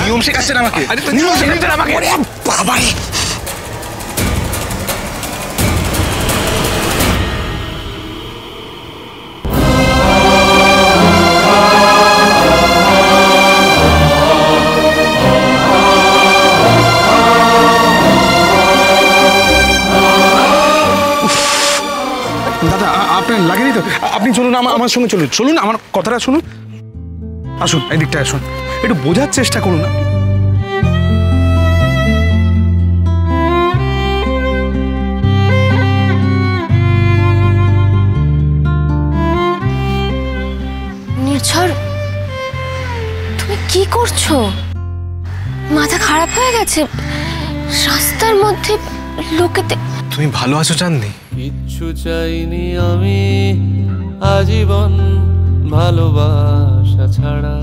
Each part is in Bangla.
নিয়ম শেখাচ্ছেন আমাকে, নিয়ম শেখাচ্ছেন আমাকে। বাবা রে, দাদা আপনার লাগেনি তো? আপনি চলুন, আমার সঙ্গে চলুন, চলুন আমার কথাটা শুনুন। আসুন এদিকটা আসুন, একটু বোঝার চেষ্টা করুন। নির্ঝর, তুমি কি করছো? মাথা খারাপ হয়ে গেছে? রাস্তার মধ্যে লোকেতে। তুমি ভালো আছো চাঁদনি? কিচ্ছু চাইনি আমি আজীবন ভালোবাসা ছাড়া,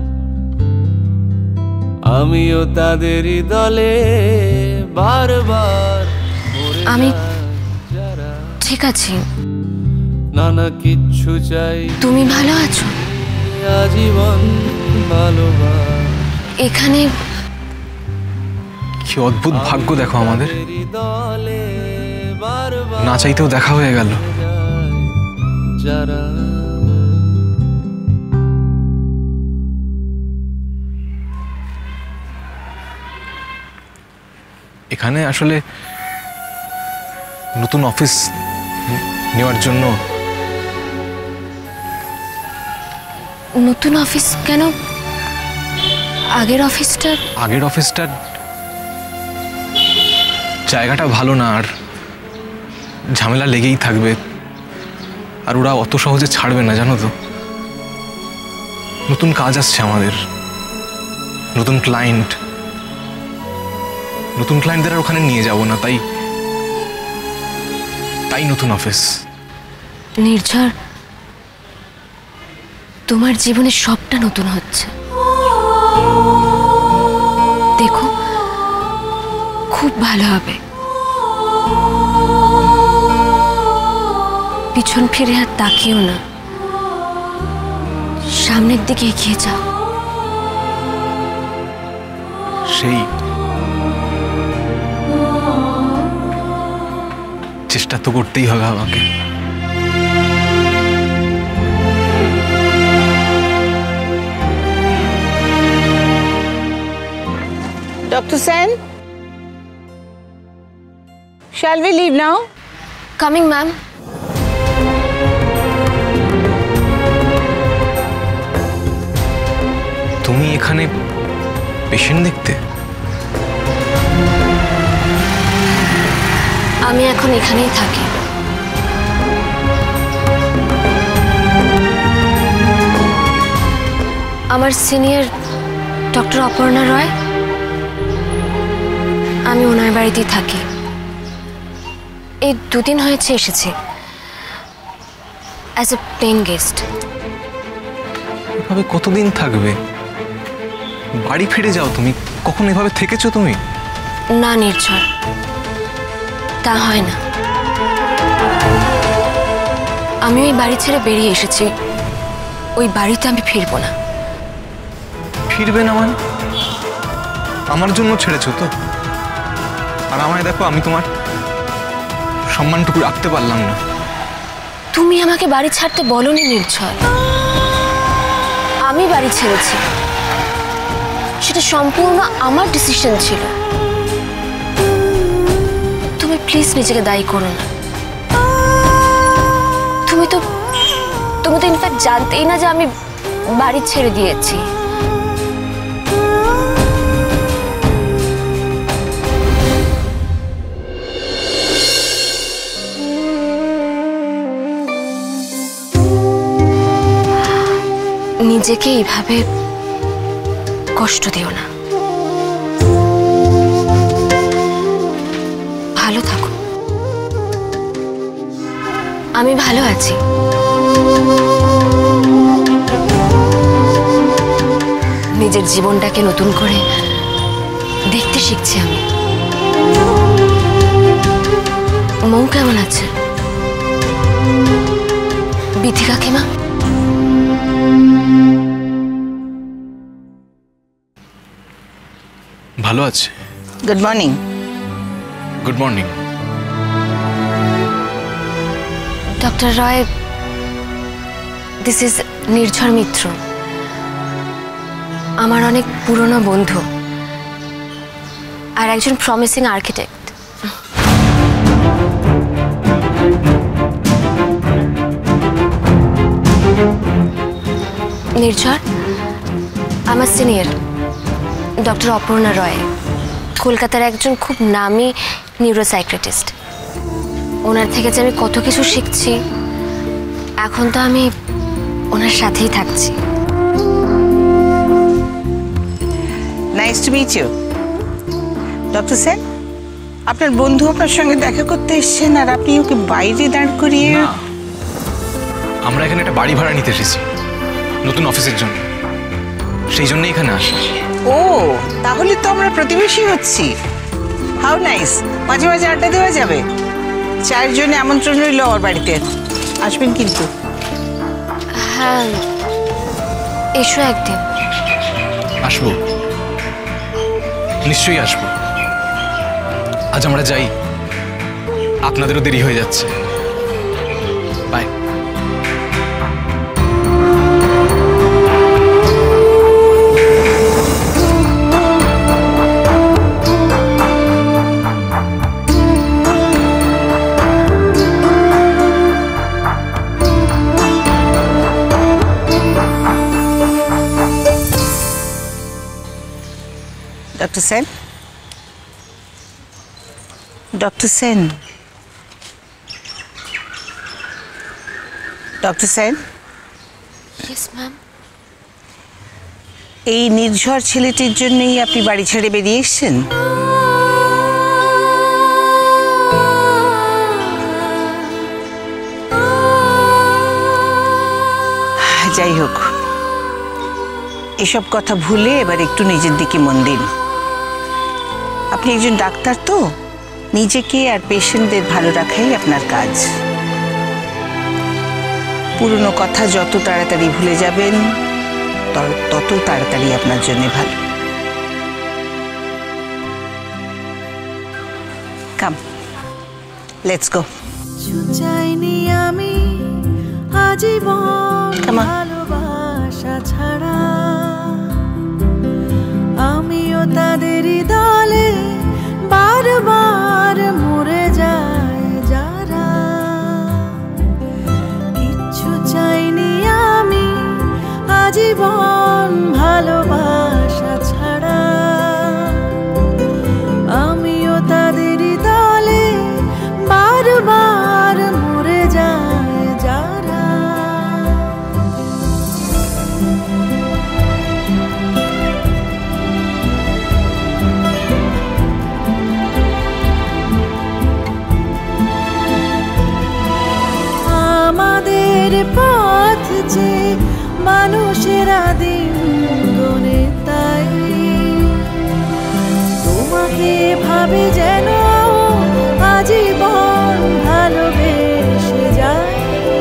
আমিও তাদেরই দলে বারবার। আমি ঠিক আছি। না না কিচ্ছু চাই, তুমি ভালো আছো? আজীবন ভালোবাসা। এখানে কি অদ্ভুত ভাগ্য দেখো আমাদের, দলে বারবার না চাইতেও দেখা হয়ে গেল। যারা এখানে আসলে নতুন অফিস নেওয়ার জন্য। নতুন অফিস কেন? আগের অফিসটার জায়গাটা ভালো না, আর ঝামেলা লেগেই থাকবে, আর ওরা অত সহজে ছাড়বে না জানো তো। নতুন কাজ আসছে আমাদের, নতুন ক্লায়েন্টদের আর ওখানে নিয়ে যাব না, তাই নতুন অফিস। নির্ঝর, তোমার জীবনে সবটা নতুন হচ্ছে, দেখো খুব ভালো হবে। পিছন ফিরে আর তাকিও না, সামনের দিকে এগিয়ে যাও। সেই চেষ্টা তো করতেই হবে আমাকে। Dr. Sen, shall we leave now? Coming, ma'am. তুমি এখানে পেশেন্ট দেখতে? আমি এখন এখানেই থাকি। আমার সিনিয়র ডক্টর অপর্ণা রয়, আমি ওনার বাড়িতেই থাকি। এই 2 দিন হয়েছে এসেছি অ্যাজ এ প্লেন গেস্ট। এভাবে কতদিন থাকবে? বাড়ি ফিরে যাও তুমি। কখন এভাবে থেকেছো তুমি? না নির্ঝর, তা হয় না। আমি ওই বাড়ি ছেড়ে বেরিয়ে এসেছি, ওই বাড়িতে আমি ফিরবো না। ফিরবে না মানে? আমার জন্য ছেড়েছো তো? আর আমায় দেখো, আমি তোমার সম্মানটুকু রাখতে পারলাম না। তুমি আমাকে বাড়ি ছাড়তে বলোনি নির্ঝর, আমি বাড়ি ছেড়েছি, সেটা সম্পূর্ণ আমার ডিসিশন ছিল। তুমি প্লিজ নিজেকে দায়ী করো না। তুমি তো ইনফ্যাক্ট জানতেই না যে আমি বাড়ি ছেড়ে দিয়েছি। নিজেকে এইভাবে কষ্ট দিও না, ভালো থাকো। আমি ভালো আছি। নিজের জীবনটাকে নতুন করে দেখতে শিখছি আমি। মৌ কেমন আছে? বিথি কাকিমা? ভালো আছে। Good morning. Good morning. Doctor Roy, this is Nirjhar Mitra, আমার অনেক পুরনো বন্ধু আর একজন প্রমিসিং আর্কিটেক্ট। নির্ঝর আমার সিনিয়র ডক্টর অপর্ণা রয়, কলকাতার একজন খুব নামী নিউরোসাইকিয়াট্রিস্ট। ওনার থেকে যে আমি কত কিছু শিখছি, এখন তো আমি ওনার সাথেই থাকছি। Nice to meet you. Dr. Sen, আপনার বন্ধু আপনার সঙ্গে দেখা করতে এসেছেন আর আপনি ওকে বাইরে দাঁড় করিয়ে। না, আমরা এখানে একটা বাড়ি ভাড়া নিতে এসেছি নতুন অফিসের জন্য, সেই জন্য এখানে আসা। ও, তাহলে তো আমরা প্রতিবেশী হচ্ছি। হাউ নাইস, মাঝে মাঝে আড্ডা দেওয়া যাবে। চায়ের জন্য আমন্ত্রণ রইল আমার বাড়িতে, আসবেন কিন্তু। হ্যাঁ, এসো একদিন। আসবো, নিশ্চয়ই আসবো। আজ আমরা যাই, আপনাদেরও দেরি হয়ে যাচ্ছে। Bye. Dr. Sen? Dr. Sen? Dr. Sen? Yes ma'am. এই নির্ঝর ছেলেটির জন্যই আপনি বাড়ি ছেড়ে বেরিয়ে এসেছেন? যাই হোক, এসব কথা ভুলে এবার একটু নিজের দিকে মন দিন। আপনি একজন ডাক্তার, তো নিজেকে আর পেশেন্টদের ভালো রাখাই আপনার কাজ। পুরনো কথা যত তাড়াতাড়ি ভুলে যাবেন তত তাড়াতাড়ি আপনার জন্য ভালো। Come, let's go. চাইনি আমি আজীবন Come on. ভালোবাসা ছাড়া, আমিও তাদেরই দলে বারবার মরে যায় যারা। কিচ্ছু চাইনি আমি আজীবন ভালোবাসা ছাড়া, আমিও তাদেরই দলে বারবার মরে যায় যারা। আমাদের পথ যে মানুষেরা দিন গনে, তাই তোমাকে ভাবে যেন আজীবন ভালোবেসে যায়।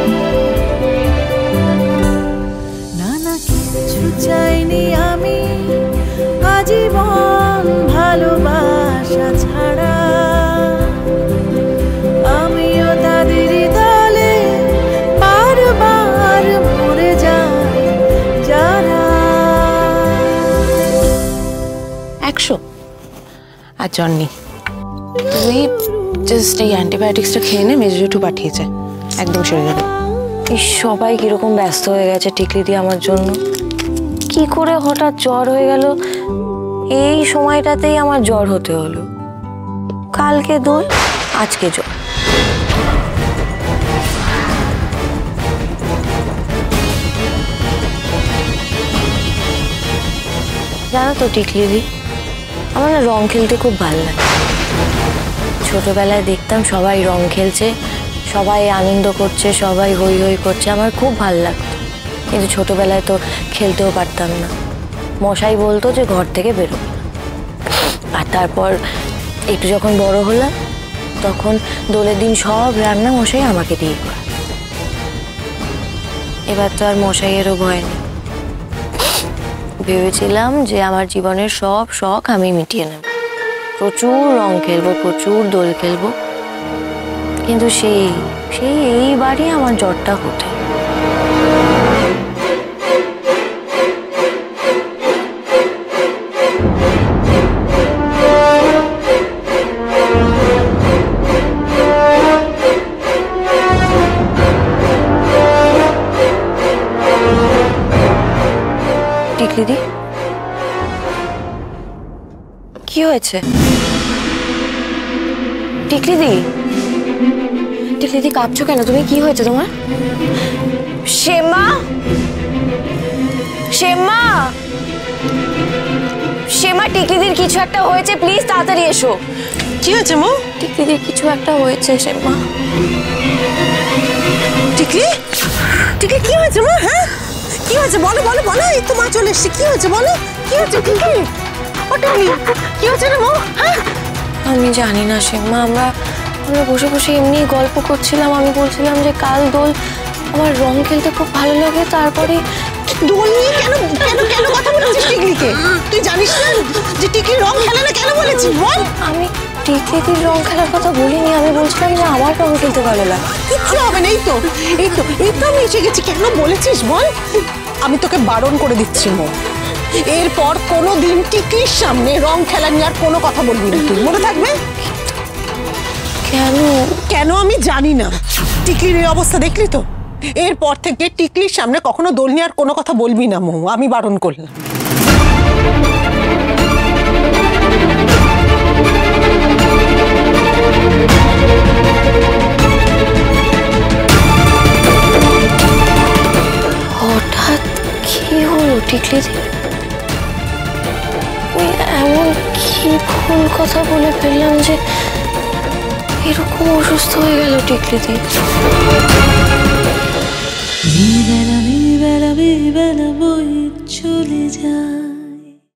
না না, কিচ্ছু চাইনি আমি আজীবন ভালোবাসা ছাড়া, আমিও তাদেরই দলে বারবার মরে যায় যারা। 100 আর জ্বর নেই। তুই জাস্ট এই অ্যান্টিবায়োটিক্সটা খেয়ে নে, মেজো জেঠু পাঠিয়েছে, একদম সেরে যাবে। এই সবাই কিরকম ব্যস্ত হয়ে গেছে টিকলি দিয়ে আমার জন্য। কি করে হঠাৎ জ্বর হয়ে গেল, এই সময়টাতেই আমার জ্বর হতে হলো। কালকে দই, আজকে জ্বর। জানো তো টিকলি দি, আমার না রং খেলতে খুব ভালো লাগে। ছোটবেলায় দেখতাম সবাই রং খেলছে, সবাই আনন্দ করছে, সবাই হই হই করছে, আমার খুব ভালো লাগতো। কিন্তু ছোটবেলায় তো খেলতেও পারতাম না, মশাই বলতো যে ঘর থেকে বেরোবে না। আর তারপর একটু যখন বড় হলাম, তখন দোলের দিন সব রান্না মশাই আমাকে দিয়ে করা। এবার তো আর মশাইয়েরও ভয় নেই, ভেবেছিলাম যে আমার জীবনের সব শখ আমি মিটিয়ে নেব, প্রচুর রং খেলবো, প্রচুর দোল খেলবো, কিন্তু সেই এইবারই আমার জ্বরটা ওঠে। টিকলিদি, কি হয়েছে? টিকলিদি, টিকলিদি কাঁপছো কেন তুমি? কি হয়েছে তোমার? শ্যামা, শ্যামা, শ্যামা, টিকলিদির কিছু একটা হয়েছে, প্লিজ তাড়াতাড়ি এসো। কি হয়েছে মো? টিকলিদির কিছু একটা হয়েছে শ্যামা। টিকলি, টিকলি কি হয়েছে মা? হ্যাঁ কি হয়েছে বলো বলো বলো। এই তো মা চলে এসছে, কি হয়েছে বলো? কি হয়েছে টিকলি? ও টিকলি কি হয়েছে রে মো? হ্যাঁ আমি জানি না শ্যামা, আমরা বসে বসে এমনি গল্প করছিলাম, আমি বলছিলাম যে কাল দোল, আমার রং খেলতে খুব ভালো লাগে, তারপরে দোল নিয়ে কেন কেন কেন কথা বলেছিস টিকলিকে? তুই জানিস না যে টিকলি রং খেলে না, কেন বলেছিস বল? আমি টিকলিদির রং খেলার কথা বলিনি, আমি বলছিলাম যে আমার রং খেলতে ভালো লাগে। কিচ্ছু হবে না, এই তো এই তো এই তো আমি এসে গেছি। কেন বলেছিস বল? আমি তোকে বারণ করে দিচ্ছি মো, এরপর কোনোদিন টিকলির সামনে রং খেলা নিয়ে আর কোনো কথা বলবি না, তুই মনে থাকবে? কেন? কেন আমি জানি না, টিকলির এই অবস্থা দেখলি তো, এরপর থেকে টিকলির সামনে কখনো দোল নিয়ে আর কোনো কথা বলবি না মো, আমি বারণ করলাম। হঠাৎ কি হলো টিকলিদির? এমন কি ভুল কথা বলে ফেললাম যে এরকম অসুস্থ হয়ে গেল টিকলিদি?